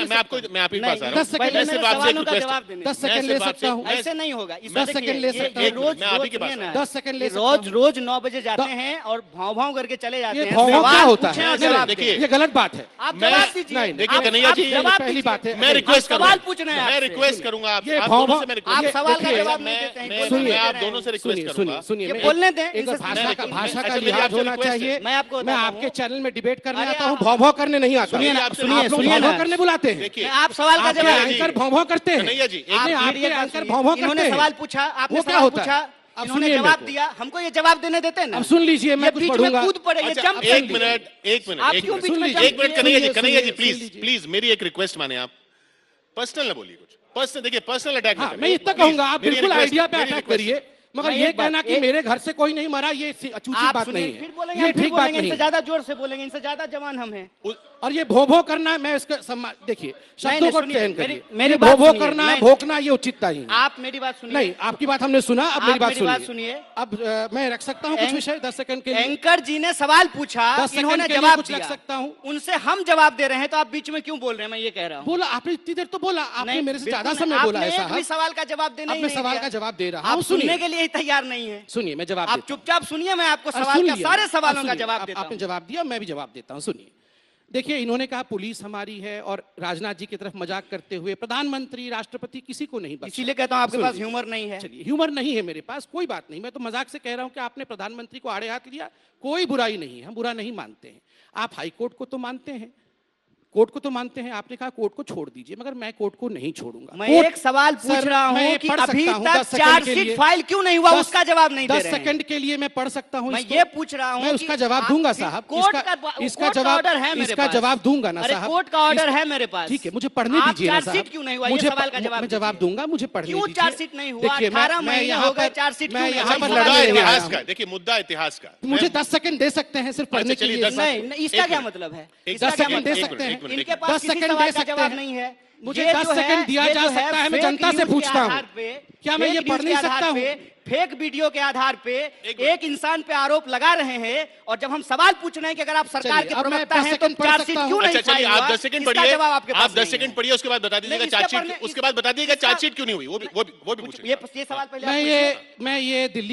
मैं आपके पास आ रहा हूँ। 10 सेकंड ले सकता हूँ। ऐसे नहीं होगा। 10 सेकंड ले सकता हूँ। मैं आप ही के पास 10 सेकंड ले सकता हूँ। रोज 9 बजे जाते हैं और भाव भाव करके चले जाते हैं। भाव क्या होता है? देखिए, ये गलत बात है। आप जवाब दीजिए। देखिए कन्हैया जी, पहली बात है, मैं रिक्वेस्ट करूंगा, सवाल पूछना है, मैं रिक्वेस्ट करूंगा ये आप भाव दोनों से, मैं आप सवाल का देखिए, जवाब नहीं देते हैं। मैं आप दोनों से रिक्वेस्ट करूंगा। सुनिए, बोलने दें, एक भाषा का मेरी लिहाज आपसे होना रिक्वेस्ट है। चाहिए। मैं आपको मैं आपके चैनल में डिबेट करने अरे आता हूँ, आप- भाव भाव करने नहीं आता। सुनिए ना, आप सुनिए लोग ना। भाव करने बुलाते हैं। देखिए, आप सवाल का आपके जवाब एंकर भाव भाव करते हैं। कन्हैया जी, नहीं, आपके एंकर भाव भाव करते इन्होंने हैं। सवाल पूछा, आपने वो क्या सवाल होता पूछा, है? अब इन्होंने सुनिए जवाब मेरे को। दिया, हमको ये जवाब देने देते हैं ना। अब सुन लीजिए, मैं ये कुछ बीच में पढ़ूंगा। कूद पड़े, ये अच्छा, जंप एक मिनट आप क्यों बीच में एक मिनट कन्हैया जी सुनिए, प्लीज मेरी एक रिक्वेस्ट माने आप। पर्सनल ना बोलिए कुछ। पर्सनल, देखिए पर्सनल अटैक हाँ, मैं इतना कहूंगा, आप बिल्कुल आइडिया पे अटैक करिए, मगर मैं ये एक बात- कहना कि मेरे घर से कोई नहीं मरा, ये अचूक आप बात सुनिए, नहीं फिर है। बोलेंगे, ये फिर ठीक बात बोलेंगे, नहीं इनसे है। ज्यादा जोर से बोलेंगे, इनसे ज्यादा जवान हम हैं। और ये भो भो करना, मैं इसका सम्मान, देखिए शब्दों को सुनिए, चयन करिए। मेरी ये बात भो भो सुनिए, करना, नहीं। भोंकना, ये उचित नहीं है। आप मेरी बात सुनिए। नहीं, आपकी बात हमने सुना, अब मेरी आप बात मेरी बात सुनिए। सुनिए। अब मैं रख सकता हूँ कुछ विषय 10 सेकंड के लिए? एंकर जी ने सवाल पूछा, 10 सेकंड इन्होंने के लिए जवाब कुछ दिया, रख सकता हूँ? उनसे हम जवाब दे रहे हैं, तो आप बीच में क्यों बोल रहे हैं? मैं ये कह रहा हूँ। बोला आपने, इतनी देर तो बोला आपने, नहीं, मेरे से ज्यादा बिल्कुल समय नहीं। बोला है आपने एक भी साहब। सवाल का जवाब देने अब ही मैं नहीं सवाल दिया। का जवाब दे रहा आप हूँ, सुनने सुनिए। के लिए ही तैयार नहीं है। सुनिए, मैं जवाब आप देता हूँ। चुपचाप सुनिए, मैं आपको अब सवाल का, सुनिए, सारे अब सवालों का सुनिए, जवाब अब देता आपने हूँ। जवाब दिया, मैं भी जवाब देता हूँ। सुनिए, देखिए इन्होंने कहा पुलिस हमारी है, और राजनाथ जी की तरफ मजाक करते हुए प्रधानमंत्री, राष्ट्रपति किसी को नहीं बख्शा। इसीलिए कहता हूँ आपके सुन पास लीजिए। ह्यूमर नहीं है। चलिए, ह्यूमर नहीं है मेरे पास, कोई बात नहीं, मैं तो मजाक से कह रहा हूं कि आपने प्रधानमंत्री को आड़े हाथ लिया, कोई बुराई नहीं है, हम बुरा नहीं मानते हैं। आप हाई कोर्ट को तो मानते हैं, कोर्ट को तो मानते हैं, आपने कहा कोर्ट को छोड़ दीजिए, मगर मैं कोर्ट को नहीं छोड़ूंगा। मैं कोर्ट- एक सवाल पूछ सर, रहा मैं हूँ कि पढ़ अभी सकता हूं, तक 10 सेकंड के चार्जशीट लिए। फाइल क्यों नहीं हुआ, 10 उसका जवाब नहीं दे 10 रहे हैं। सेकंड के लिए मैं पढ़ सकता हूं मैं इसको? ये पूछ रहा हूँ मैं कि उसका जवाब आप दूंगा भी साहब। कोर्ट इसका का जवाब, ऑर्डर है मेरे इसका पास। जवाब दूंगा ना अरे साहब। कोर्ट का ऑर्डर है मेरे पास। ठीक है, मुझे पढ़ने आप दीजिए ना साहब। चार्जशीट क्यों नहीं हुआ, ये मुझे सवाल का जवाब मैं जवाब दीजिए। दूंगा, मुझे पढ़ने क्यों दीजिए। चार्जशीट नहीं हुआ? देखिए, 18 मैं महीने यहाँ हो गए, पर, चार्जशीट मैं क्यों नहीं यहाँ हुआ? पर मुद्दा लड़ने नहीं आया इतिहास हूं। का, देखिए मुद्दा इतिहास का। मुझे 10 सेकंड दे सकते हैं सिर्फ पढ़ने के चलिए, लिए? 10 नहीं, इसका क्या मतलब है? 10 सेकंड दे सकते हैं? इनके 10 पास किसी सेकंड सवाल दे का सकते जवाब हैं? नहीं है। मुझे ये 10 जो है, सेकंड दिया ये जा जो है सकता है, मैं फेक जनता से न्यूज़ के पूछता हूं। आधार पे, क्या मैं फेक ये न्यूज़ पढ़ नहीं के आधार सकता हूं? पे, फेक वीडियो के आधार पे एक इंसान पे आरोप लगा रहे हैं, और जब हम सवाल पूछ रहे हैं कि अगर आप सरकार चलिए, के अब मैं प्रवक्ता 10 हैं तो सेकंड पढ़ चार्जशीट सकता क्यों हूं? नहीं अच्छा चलिए, फाइल आप हुआ? 10 सेकंड इसका पढ़िए, जवाब आपके पास आप 10 नहीं सेकंड है। पढ़िए, उसके बाद बता दीजिएगा इसके चार्जशीट, पढ़ने- उसके बाद बता दीजिएगा चार्जशीट क्यों नहीं हुई, वो भी पूछेंगे। ये सवाल पहले आप मैं पूछिए। ये दिल्ली